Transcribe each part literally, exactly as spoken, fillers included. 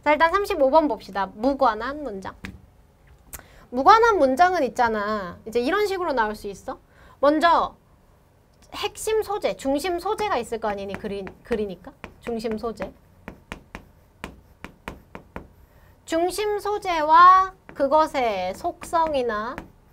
자, 일단 삼십오 번 봅시다. 무관한 문장. 무관한 문장은 있잖아. 이제 이런 식으로 나올 수 있어. 먼저 핵심 소재, 중심 소재가 있을 거 아니니, 글이, 글이니까. 중심 소재. 중심 소재와 그것의 속성이나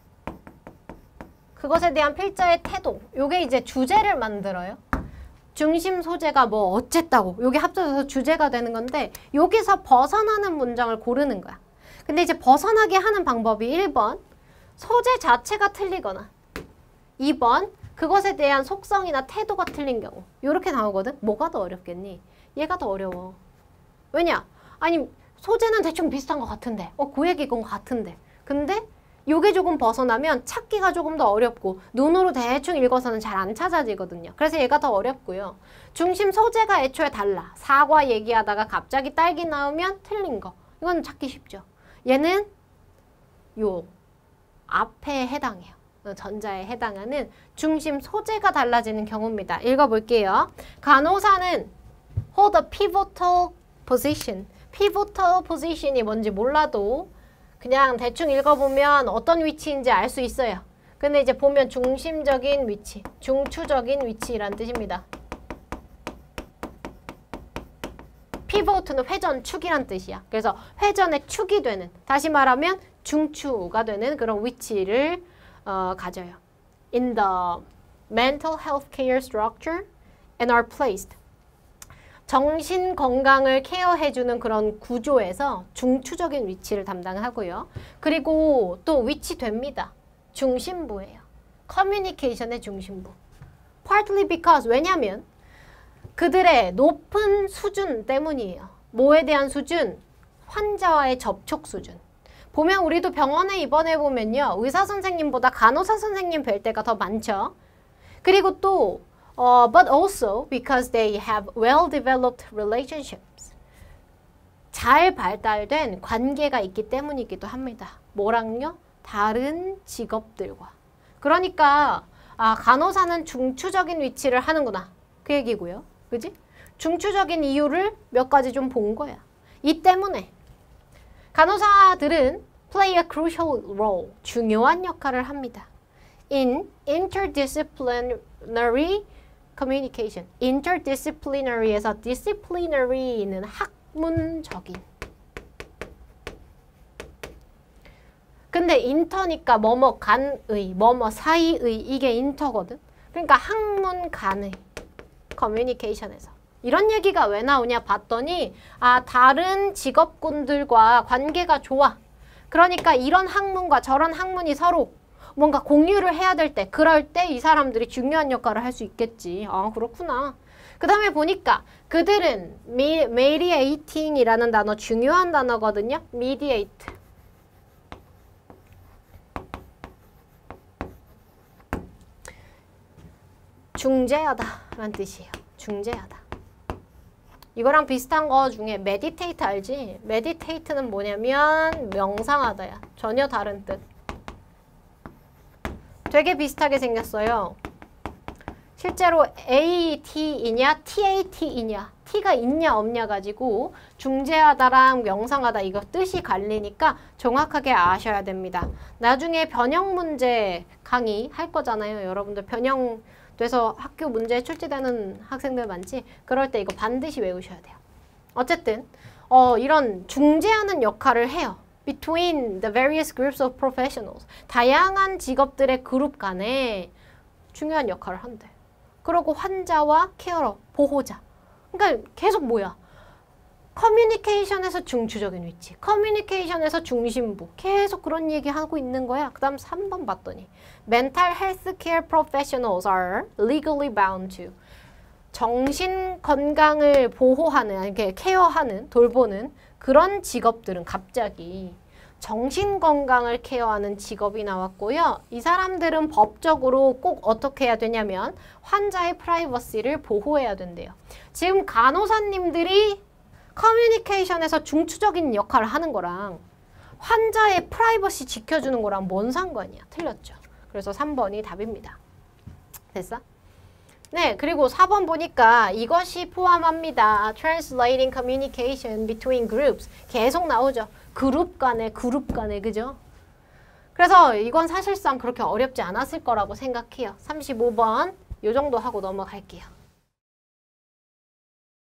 그것에 대한 필자의 태도, 요게 이제 주제를 만들어요. 중심 소재가 뭐 어쨌다고 요게 합쳐져서 주제가 되는 건데 여기서 벗어나는 문장을 고르는 거야. 근데 이제 벗어나게 하는 방법이 일 번 소재 자체가 틀리거나 이 번 그것에 대한 속성이나 태도가 틀린 경우 요렇게 나오거든. 뭐가 더 어렵겠니? 얘가 더 어려워. 왜냐? 아니 소재는 대충 비슷한 것 같은데 어, 그 얘기 건 같은데 근데 요게 조금 벗어나면 찾기가 조금 더 어렵고 눈으로 대충 읽어서는 잘 안 찾아지거든요. 그래서 얘가 더 어렵고요. 중심 소재가 애초에 달라. 사과 얘기하다가 갑자기 딸기 나오면 틀린 거. 이건 찾기 쉽죠. 얘는 요 앞에 해당해요. 전자에 해당하는 중심 소재가 달라지는 경우입니다. 읽어볼게요. 간호사는 hold a pivotal position. pivotal position이 뭔지 몰라도 그냥 대충 읽어보면 어떤 위치인지 알 수 있어요. 근데 이제 보면 중심적인 위치, 중추적인 위치란 뜻입니다. pivot는 회전, 축이란 뜻이야. 그래서 회전의 축이 되는, 다시 말하면 중추가 되는 그런 위치를 어, 가져요. In the mental health care structure and are placed. 정신 건강을 케어해주는 그런 구조에서 중추적인 위치를 담당하고요. 그리고 또 위치 됩니다. 중심부예요. 커뮤니케이션의 중심부. Partly because, 왜냐면 그들의 높은 수준 때문이에요. 뭐에 대한 수준? 환자와의 접촉 수준. 보면 우리도 병원에 입원해보면요. 의사 선생님보다 간호사 선생님 뵐 때가 더 많죠. 그리고 또 Uh, but also because they have well-developed relationships. 잘 발달된 관계가 있기 때문이기도 합니다. 뭐랑요? 다른 직업들과. 그러니까 아, 간호사는 중추적인 위치를 하는구나. 그 얘기고요. 그지? 중추적인 이유를 몇 가지 좀 본 거야. 이 때문에 간호사들은 play a crucial role. 중요한 역할을 합니다. In interdisciplinary communication. interdisciplinary에서 disciplinary는 학문적인. 근데 인터니까 뭐뭐 간의, 뭐뭐 사이의 이게 인터거든. 그러니까 학문 간의 communication에서. 이런 얘기가 왜 나오냐 봤더니 아 다른 직업군들과 관계가 좋아. 그러니까 이런 학문과 저런 학문이 서로 뭔가 공유를 해야 될 때, 그럴 때 이 사람들이 중요한 역할을 할 수 있겠지. 아, 그렇구나. 그 다음에 보니까 그들은 mediating이라는 단어, 중요한 단어거든요. mediate. 중재하다 라는 뜻이에요. 중재하다. 이거랑 비슷한 거 중에 meditate 알지? meditate는 뭐냐면 명상하다야. 전혀 다른 뜻. 되게 비슷하게 생겼어요. 실제로 에이티이냐 티에이티이냐 T가 있냐 없냐 가지고 중재하다랑 명상하다 이거 뜻이 갈리니까 정확하게 아셔야 됩니다. 나중에 변형 문제 강의 할 거잖아요. 여러분들 변형돼서 학교 문제에 출제되는 학생들 많지? 그럴 때 이거 반드시 외우셔야 돼요. 어쨌든 어, 이런 중재하는 역할을 해요. Between the various groups of professionals. 다양한 직업들의 그룹 간에 중요한 역할을 한대. 그리고 환자와 케어러, 보호자. 그러니까 계속 뭐야? 커뮤니케이션에서 중추적인 위치, 커뮤니케이션에서 중심부. 계속 그런 얘기하고 있는 거야. 그 다음 삼 번 봤더니 Mental health care professionals are legally bound to. 정신 건강을 보호하는, 이렇게 케어하는, 돌보는 그런 직업들은 갑자기 정신건강을 케어하는 직업이 나왔고요. 이 사람들은 법적으로 꼭 어떻게 해야 되냐면 환자의 프라이버시를 보호해야 된대요. 지금 간호사님들이 커뮤니케이션에서 중추적인 역할을 하는 거랑 환자의 프라이버시 지켜주는 거랑 뭔 상관이야? 틀렸죠. 그래서 삼 번이 답입니다. 됐어? 네, 그리고 사 번 보니까 이것이 포함합니다. Translating communication between groups. 계속 나오죠. 그룹 간에, 그룹 간에, 그죠? 그래서 이건 사실상 그렇게 어렵지 않았을 거라고 생각해요. 삼십오 번 요 정도 하고 넘어갈게요.